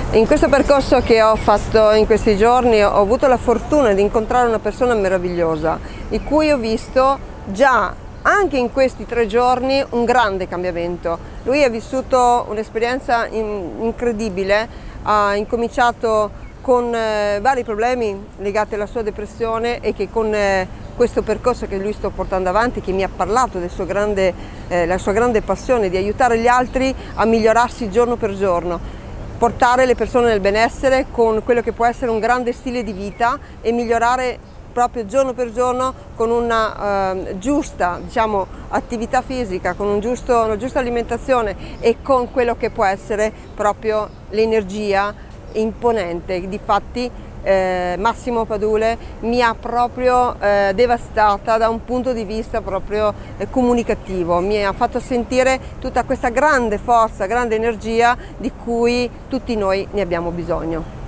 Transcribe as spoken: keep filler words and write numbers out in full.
In questo percorso che ho fatto in questi giorni ho avuto la fortuna di incontrare una persona meravigliosa, di cui ho visto già anche in questi tre giorni un grande cambiamento. Lui ha vissuto un'esperienza in- incredibile, ha incominciato con eh, vari problemi legati alla sua depressione e che con eh, questo percorso che lui sta portando avanti, che mi ha parlato del suo grande, eh, la sua grande passione di aiutare gli altri a migliorarsi giorno per giorno, portare le persone nel benessere con quello che può essere un grande stile di vita e migliorare proprio giorno per giorno con una eh, giusta, diciamo, attività fisica, con un giusto, una giusta alimentazione e con quello che può essere proprio l'energia imponente. Difatti eh, Massimo Padule mi ha proprio eh, devastata da un punto di vista proprio eh, comunicativo, mi ha fatto sentire tutta questa grande forza, grande energia di cui tutti noi ne abbiamo bisogno.